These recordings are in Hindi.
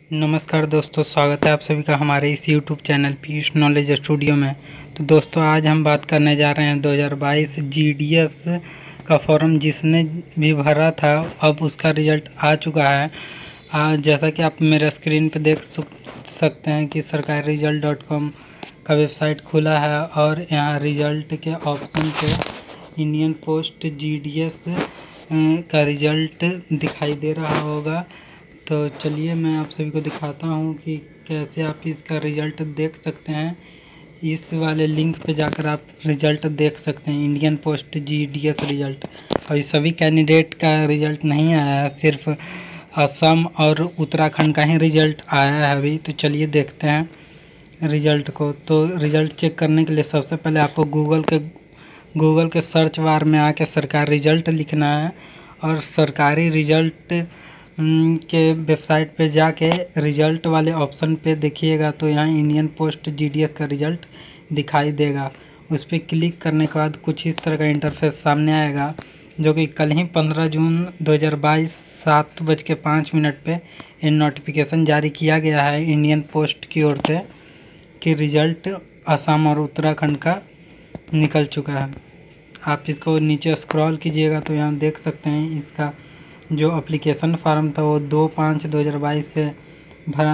नमस्कार दोस्तों, स्वागत है आप सभी का हमारे इस YouTube channel Piyush knowledge studio में। तो दोस्तों, आज हम बात करने जा रहे हैं 2022 GDS का फॉर्म जिसने भी भरा था, अब उसका रिज़ल्ट आ चुका है। जैसा कि आप मेरे स्क्रीन पर देख सकते हैं कि sarkariresult.com का वेबसाइट खुला है और यहाँ रिज़ल्ट के ऑप्शन पे इंडियन पोस्ट GDS का रिज़ल्ट दिखाई दे रहा होगा। तो चलिए मैं आप सभी को दिखाता हूँ कि कैसे आप इसका रिज़ल्ट देख सकते हैं। इस वाले लिंक पे जाकर आप रिज़ल्ट देख सकते हैं, इंडियन पोस्ट GDS रिज़ल्ट। अभी सभी कैंडिडेट का रिज़ल्ट नहीं आया है, सिर्फ असम और उत्तराखंड का ही रिज़ल्ट आया है अभी। तो चलिए देखते हैं रिज़ल्ट को। तो रिज़ल्ट चेक करने के लिए सबसे पहले आपको गूगल के सर्च बार में आके सरकारी रिज़ल्ट लिखना है और सरकारी रिज़ल्ट के वेबसाइट पे जाके रिज़ल्ट वाले ऑप्शन पे देखिएगा तो यहाँ इंडियन पोस्ट GDS का रिज़ल्ट दिखाई देगा। उस पर क्लिक करने के बाद कुछ इस तरह का इंटरफेस सामने आएगा, जो कि कल ही 15 जून 2022 7:05 पे ये नोटिफिकेशन जारी किया गया है इंडियन पोस्ट की ओर से कि रिज़ल्ट असम और उत्तराखंड का निकल चुका है। आप इसको नीचे स्क्रॉल कीजिएगा तो यहाँ देख सकते हैं इसका जो एप्लीकेशन फॉर्म था वो 2/5/2022 से भरा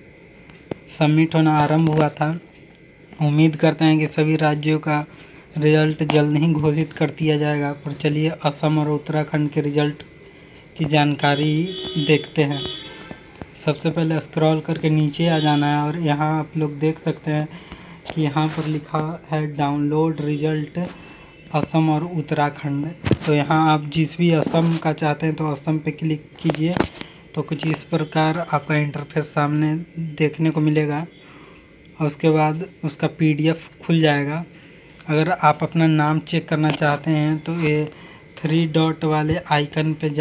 सबमिट होना आरंभ हुआ था। उम्मीद करते हैं कि सभी राज्यों का रिज़ल्ट जल्द ही घोषित कर दिया जाएगा। पर चलिए असम और उत्तराखंड के रिज़ल्ट की जानकारी देखते हैं। सबसे पहले स्क्रॉल करके नीचे आ जाना है और यहाँ आप लोग देख सकते हैं कि यहाँ पर लिखा है डाउनलोड रिज़ल्ट असम और उत्तराखंड। तो यहाँ आप जिस भी असम का चाहते हैं तो असम पे क्लिक कीजिए तो कुछ इस प्रकार आपका इंटरफेस सामने देखने को मिलेगा और उसके बाद उसका PDF खुल जाएगा। अगर आप अपना नाम चेक करना चाहते हैं तो ये 3 डॉट वाले आइकन पे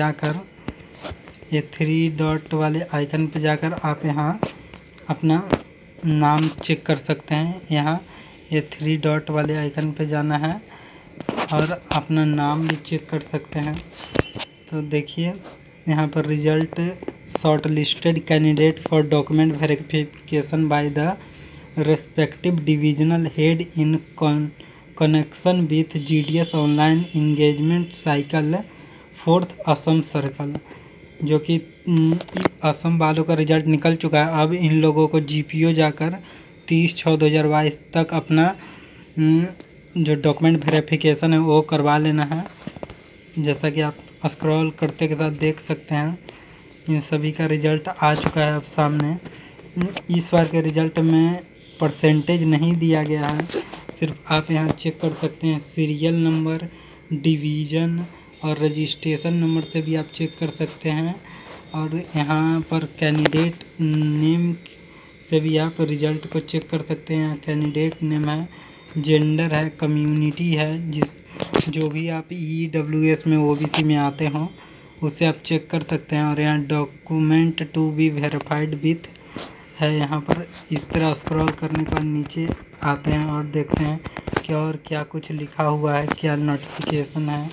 जाकर आप यहाँ अपना नाम चेक कर सकते हैं। यहाँ ये 3 डॉट वाले आइकन पे जाना है और अपना नाम भी चेक कर सकते हैं। तो देखिए यहाँ पर result shortlisted candidate for document verification by the respective divisional head in connection with GDS online engagement cycle 4th Assam circle, जो कि असम वालों का रिज़ल्ट निकल चुका है। अब इन लोगों को GPO जाकर 30/6/2022 तक अपना जो डॉक्यूमेंट वेरिफिकेशन है वो करवा लेना है। जैसा कि आप स्क्रॉल करते के साथ देख सकते हैं इन सभी का रिज़ल्ट आ चुका है अब सामने। इस बार के रिज़ल्ट में परसेंटेज नहीं दिया गया है, सिर्फ आप यहाँ चेक कर सकते हैं सीरियल नंबर, डिवीज़न और रजिस्ट्रेशन नंबर से भी आप चेक कर सकते हैं। और यहाँ पर कैंडिडेट नेम से भी आप रिज़ल्ट को चेक कर सकते हैं। यहाँ कैंडिडेट नेम है, जेंडर है, कम्युनिटी है, जो भी आप EWS में OBC में आते हों उसे आप चेक कर सकते हैं। और यहाँ document to be verified with है। यहाँ पर इस तरह स्क्रॉल करने के बाद नीचे आते हैं और देखते हैं कि और क्या कुछ लिखा हुआ है, क्या नोटिफिकेशन है।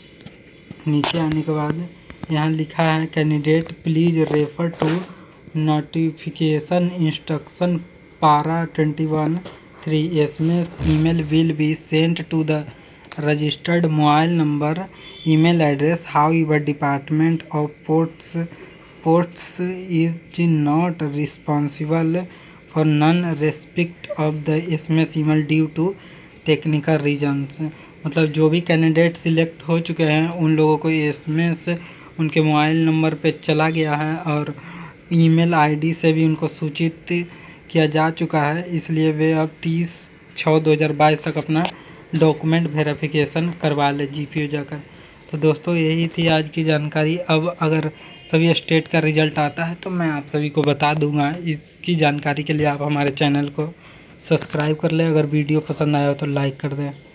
नीचे आने के बाद यहाँ लिखा है candidate please refer to notification instruction para 21(3) SMS email will be sent to the registered mobile number, email address. However, Department of Ports is not responsible for non-receipt of the SMS email due to technical reasons. मतलब जो भी कैंडिडेट सिलेक्ट हो चुके हैं उन लोगों को SMS उनके मोबाइल नंबर पे चला गया है और ईमेल ID से भी उनको सूचित किया जा चुका है, इसलिए वे अब 30/6/2022 तक अपना डॉक्यूमेंट वेरिफिकेशन करवा ले GPO जाकर। तो दोस्तों, यही थी आज की जानकारी। अब अगर सभी स्टेट का रिज़ल्ट आता है तो मैं आप सभी को बता दूंगा। इसकी जानकारी के लिए आप हमारे चैनल को सब्सक्राइब कर लें। अगर वीडियो पसंद आया हो तो लाइक कर दें।